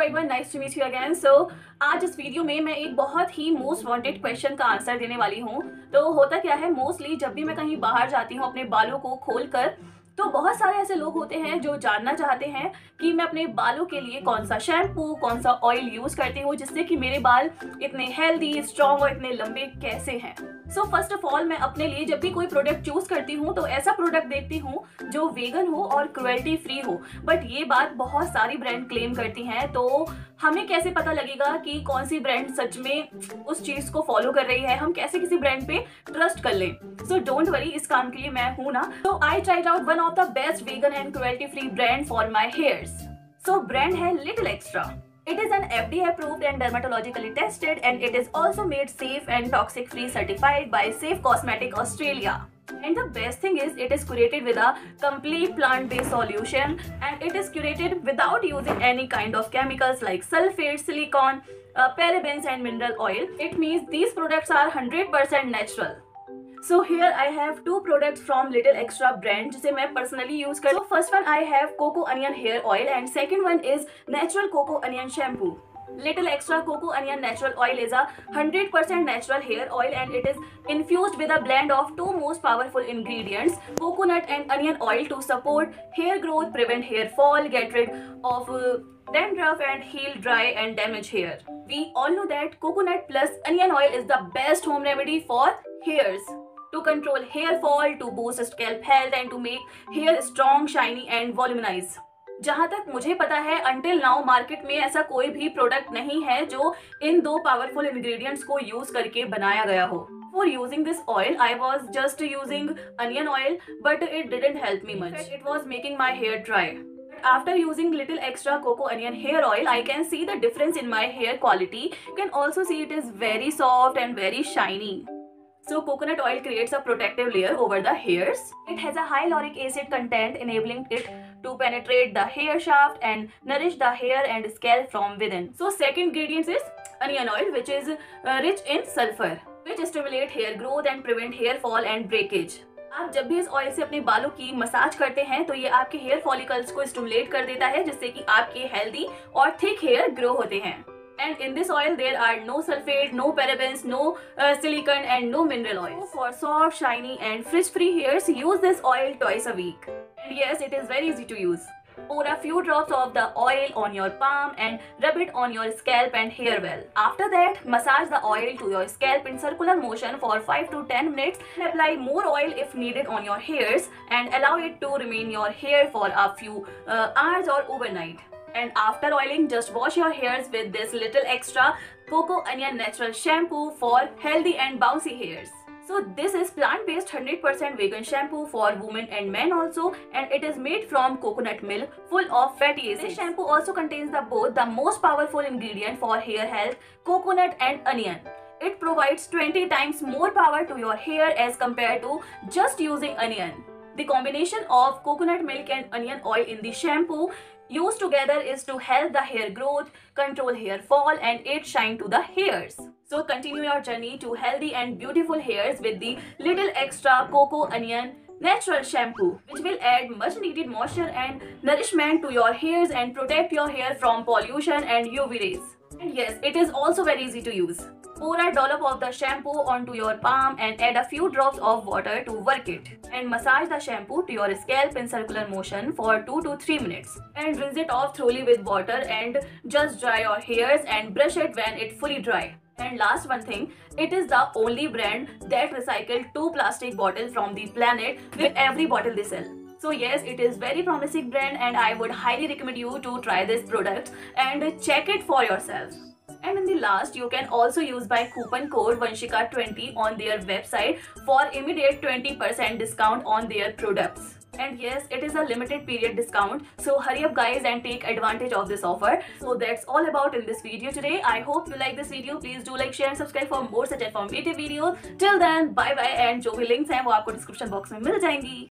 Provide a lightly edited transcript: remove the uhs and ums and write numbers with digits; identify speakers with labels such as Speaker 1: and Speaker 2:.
Speaker 1: Everyone, nice to meet you again. आज इस video में मैं एक बहुत ही मोस्ट वांटेड क्वेश्चन का आंसर देने वाली हूँ। तो होता क्या है, मोस्टली जब भी मैं कहीं बाहर जाती हूँ अपने बालों को खोलकर, तो बहुत सारे ऐसे लोग होते हैं जो जानना चाहते हैं कि मैं अपने बालों के लिए कौन सा शैम्पू, कौन सा ऑयल यूज करती हूँ जिससे कि मेरे बाल इतने हेल्दी, स्ट्रॉन्ग और इतने लंबे कैसे हैं। सो फर्स्ट ऑफ ऑल, मैं अपने लिए जब भी कोई प्रोडक्ट चूज करती हूँ तो ऐसा प्रोडक्ट देखती हूँ जो वेगन हो और क्रुएल्टी फ्री हो। बट ये बात बहुत सारी ब्रांड क्लेम करती हैं, तो हमें कैसे पता लगेगा कि कौन सी ब्रांड सच में उस चीज को फॉलो कर रही है? हम कैसे किसी ब्रांड पे ट्रस्ट कर लें? सो डोंट वरी, इस काम के लिए मैं हूं ना। तो I tried out one of the best vegan and cruelty free brand for my hairs. So brand है little extra. It is an FDA approved and dermatologically tested, and it is also made safe and toxic free certified by Safe Cosmetic Australia. And the best thing is, it is curated with a complete plant-based solution, and it is curated without using any kind of chemicals like sulfates, silicone, parabens and mineral oil. It means these products are 100% natural. So here I have two products from Little Extra brand जिसे मैं personally use करती हूँ. So first one I have Coco Onion Hair Oil and second one is Natural Coco Onion Shampoo. Little Extra Coco Onion Natural Oil is a 100% natural hair oil and it is infused with a blend of two most powerful ingredients, coconut and onion oil, to support hair growth, prevent hair fall, get rid of dandruff and heal dry and damaged hair. We all know that coconut plus onion oil is the best home remedy for hairs, to control hair fall, to boost scalp health and to make hair strong, shiny and voluminized. जहाँ तक मुझे पता है, until now market में ऐसा कोई भी product नहीं है जो इन दो पावरफुल इंग्रेडिएंट्स को यूज करके बनाया गया हो. For using this oil, I was just using onion oil, but it didn't help me much. It was making my hair dry. After using Little Extra Coco Onion Hair Oil, I can see the difference in my hair quality. You can also see it is very soft and very shiny. So coconut oil creates a protective layer over the hairs. It has a high lauric acid content, enabling it to penetrate the hair shaft and nourish the hair and scalp from within. So second ingredient is onion oil, which is rich in sulfur, which stimulate hair growth and prevent hair fall and breakage. आप जब भी इस oil से अपने बालों की massage करते हैं तो ये आपके हेयर फॉलिकल्स को स्टिमुलेट कर देता है, जिससे कि आपके हेल्दी और थिक हेयर ग्रो होते हैं. And in this oil there are no sulfate, no parabens, no silicone and no mineral oil. For soft, shiny and frizz-free hairs, use this oil twice a week. And yes, it is very easy to use. Pour a few drops of the oil on your palm and rub it on your scalp and hair well. After that, massage the oil to your scalp in circular motion for 5 to 10 minutes. Apply more oil if needed on your hairs and allow it to remain in your hair for a few hours or overnight. And after oiling, just wash your hairs with this Little Extra Coco Onion Natural Shampoo for healthy and bouncy hairs. So this is plant-based 100% vegan shampoo for women and men also, and it is made from coconut milk full of fatty acids. This shampoo also contains both the most powerful ingredient for hair health, coconut and onion. It provides 20 times more power to your hair as compared to just using onion. The combination of coconut milk and onion oil in the shampoo used together is to help the hair growth, control hair fall and aid shine to the hairs. So continue your journey to healthy and beautiful hairs with the Little Extra Coco Onion Natural Shampoo, which will add much needed moisture and nourishment to your hairs and protect your hair from pollution and UV rays. And yes, it is also very easy to use. Pour a dollop of the shampoo onto your palm and add a few drops of water to work it. And massage the shampoo to your scalp in circular motion for 2 to 3 minutes. And rinse it off thoroughly with water and just dry your hairs and brush it when it's fully dry. And last one thing, it is the only brand that recycled 2 plastic bottles from the planet with every bottle they sell. So yes, it is very promising brand and I would highly recommend you to try this product and check it for yourself. And in the last, you can also use by coupon code Vanshika20 on their website for immediate 20% discount on their products. And yes, it is a limited period discount, so hurry up guys and take advantage of this offer. So that's all about in this video today. I hope you like this video. Please do like, share and subscribe for more such informative videos. Till then, bye bye, and जो भी links हैं वो आपको description box में मिल जाएंगी.